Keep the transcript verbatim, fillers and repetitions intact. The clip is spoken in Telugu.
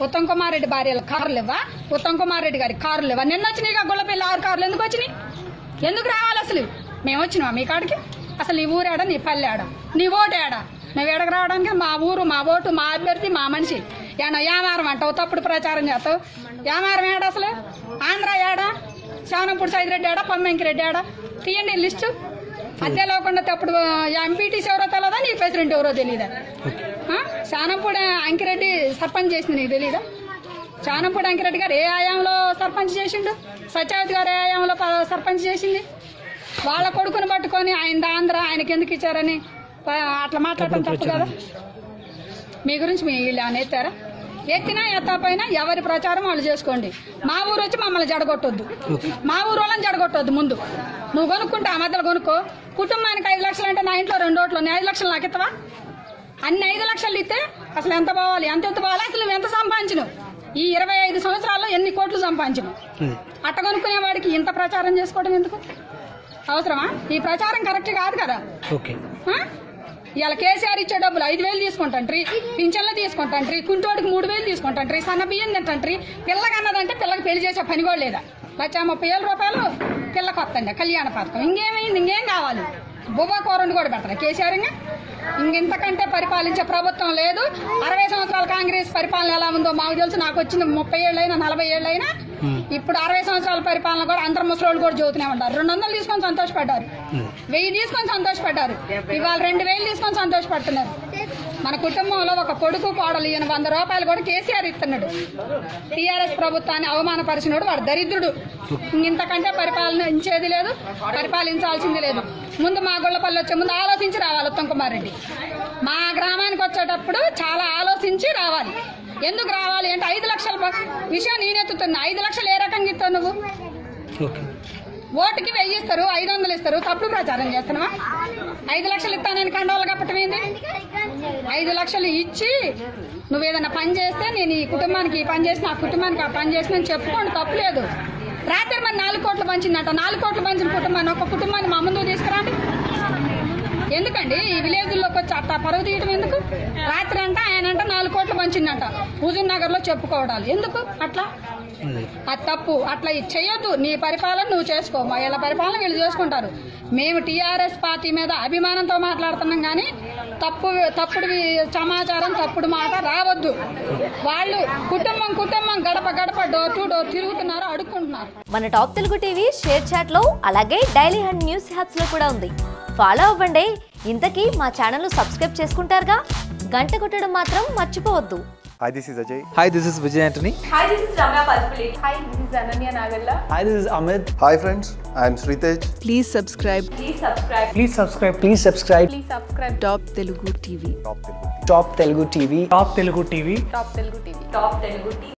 ఉత్తమ్ కుమార్ రెడ్డి భార్యలు కార్లు ఇవ్వా? ఉత్తమ్ కుమార్ రెడ్డి గారి కార్లు ఇవ్వా? నిన్న వచ్చినాయి గుళ్ళపల్లి ఆరు కార్లు ఎందుకు వచ్చినాయి? ఎందుకు రావాలి అసలు? మేము వచ్చినావా మీ కాడికి? అసలు నీ ఊరేడా, నీ పల్లె ఆడా, నీ ఓటు ఏడా? నువ్వు ఏడకు రావడానికి మా ఊరు, మా ఓటు, మా అభ్యర్థి, మా మనిషి. ఏమన్నా యామారం అంటావు, తప్పుడు ప్రచారం చేస్తావు. యామారం ఏడా అసలు? ఆంధ్ర ఏడా? శానంపూడి సైదిరెడ్డి ఏడా, పొమ్మెంకిరెడ్డి ఏడా? తీయండి లిస్టు. అదే లేకుండా తప్పుడు ఎంపీటీసీ ఎవరో తెలియదా, నీ ప్రెసిడెంట్ ఎవరో తెలియదా? శానంపూడి అంకిరెడ్డి సర్పంచ్ చేసింది నీకు తెలీదా? శానంపూడి అంకిరెడ్డి గారు ఏ ఆయాంలో సర్పంచ్ చేసిండు? సత్యావతి గారు ఏ ఆయాంలో సర్పంచ్ చేసింది? వాళ్ళ కొడుకుని పట్టుకొని ఆయన ఆంధ్ర ఆయనకి ఎందుకు ఇచ్చారని అట్లా మాట్లాడటం తప్పు కదా. మీ గురించి మీ వీళ్ళు ఏమైనా ఎత్తారా? ఎత్తినా ఎత్తపోయినా ఎవరి ప్రచారం వాళ్ళు చేసుకోండి. మా ఊరు వచ్చి మమ్మల్ని జడగొట్టొద్దు, మా ఊరు వాళ్ళని జడగొట్టొద్దు. ముందు నువ్వు కొనుక్కుంటే ఆ మధ్యలో కొనుక్కో. కుటుంబానికి ఐదు లక్షలు అంటే నా ఇంట్లో రెండు ఓట్లు ఐదు లక్షలు నాకు ఇస్తావా? అన్ని ఐదు లక్షలు ఇస్తే అసలు ఎంత పోవాలి, ఎంత ఎంత పోవాలి? అసలు నువ్వు ఎంత సంపాదించను? ఈ ఇరవై ఐదు సంవత్సరాల్లో ఎన్ని కోట్లు సంపాదించను? అట్ట కొనుక్కునే వాడికి ఇంత ప్రచారం చేసుకోవడం ఎందుకు? అవసరమా? ఈ ప్రచారం కరెక్ట్ కాదు కదా. ఇవాళ కేసీఆర్ ఇచ్చే డబ్బులు ఐదు వేలు తీసుకుంటాంట్రీ, పింఛన్లు తీసుకుంటాంట్రీ, కుంటోడికి మూడు వేలు తీసుకుంటాంట్రీ, సన్న బియ్యం తింటాంట్రీ. పిల్లకి అన్నదంటే పిల్లకి పెళ్లి చేసే పని కూడా లేదా? లక్ష ముప్పై వేల రూపాయలు పిల్లకి వస్తండి కళ్యాణ పథకం. ఇంకేమైంది? ఇంకేం కావాలి? బొవ్వ కూరండి కూడా పెడతారా కేసీఆర్? ఇంకా ఇంకెంతకంటే పరిపాలించే ప్రభుత్వం లేదు. అరవై సంవత్సరాల కాంగ్రెస్ పరిపాలన ఎలా ఉందో మాకు తెలుసు. నాకు వచ్చిన ముప్పై ఏళ్ళైనా నలభై ఏళ్ళైనా ఇప్పుడు అరవై సంవత్సరాల పరిపాలన కూడా అందరు ముసలోళ్ళు కూడా చదువుతూనే ఉంటారు. రెండు వందలు తీసుకొని సంతోషపడ్డారు, వెయ్యి తీసుకొని సంతోషపడ్డారు, ఇవాళ రెండు వేలు తీసుకొని సంతోషపడుతున్నారు. మన కుటుంబంలో ఒక కొడుకు కోడలు ఈయన వంద రూపాయలు కూడా కేసీఆర్ ఇస్తున్నాడు. టీఆర్ఎస్ ప్రభుత్వాన్ని అవమానపరిచినోడు వాడు దరిద్రుడు. ఇంతకంటే పరిపాలించేది లేదు, పరిపాలించాల్సింది లేదు. ముందు మా గుళ్ళపల్లి వచ్చే ముందు ఆలోచించి రావాలి ఉత్తమ్ కుమార్ రెడ్డి. మా గ్రామానికి వచ్చేటప్పుడు చాలా ఆలోచించి రావాలి. ఎందుకు రావాలి అంటే ఐదు లక్షల విషయం నేనెత్తుతున్నా. ఐదు లక్షలు ఏ రకంగా ఇస్తావు నువ్వు? ఓటుకి వెయ్యి ఇస్తారు, ఐదు వందలు ఇస్తారు, తప్పుడు ప్రచారం చేస్తున్నావా? ఐదు లక్షలు ఇస్తానని కండవాళ్ళు కప్పటం ఏంది? ఐదు లక్షలు ఇచ్చి నువ్వు ఏదైనా పని చేస్తే నేను ఈ కుటుంబానికి ఈ పని చేసిన, ఆ కుటుంబానికి ఆ పని చేసిన చెప్పుకోండి, తప్పులేదు. రాత్రి మరి నాలుగు కోట్లు పంచిందంట. నాలుగు కోట్లు పంచిన కుటుంబాన్ని ఒక కుటుంబాన్ని మా ముందు తీసుకురండి. ఎందుకండి ఈ విలేజ్లోకి వచ్చి అట్లా పరుగు తీయడం ఎందుకు? రాత్రి అంట ఆయన అంట నాలుగు కోట్లు పంచిందంట హుజూర్నగర్ లో చెప్పుకోవడాలు ఎందుకు? అట్లా అది తప్పు. అట్లా చెయ్యొద్దు. నీ పరిపాలన నువ్వు చేసుకో, వీళ్ళ పరిపాలన వీళ్ళు చేసుకుంటారు. మేము టీఆర్ఎస్ పార్టీ మీద అభిమానంతో మాట్లాడుతున్నాం కానీ తప్పు తప్పుడు సమాచారం తప్పుడు మాట రావద్దు. వాళ్ళు కుటుంబం కుటుంబం గడప గడప డోర్ టు డోర్ తిరుగుతున్నారు, అడుక్కుంటున్నారు. మన top Telugu TV ShareChat లో అలాగే డైలీ హండ్ న్యూస్ హ్యాప్స్ లో కూడా ఉంది. ఫాలో అవ్వండి. ఇంతకీ మా ఛానల్ సబ్స్క్రైబ్ చేసుకుంటారుగా, గంట కొట్టడం మాత్రం మర్చిపోవద్దు. Hi, this is Ajay. Hi, this is Vijay Antony. Hi, this is Ramya Palpulli. Hi, this is Ananya Nagalla. Hi, this is Amit. Hi friends, I am Sritej. Please subscribe. Please subscribe. Please subscribe. Please subscribe. Please subscribe. Top Telugu T V. Top Telugu. Top Telugu T V. Top Telugu T V. Top Telugu T V. Top Telugu T V.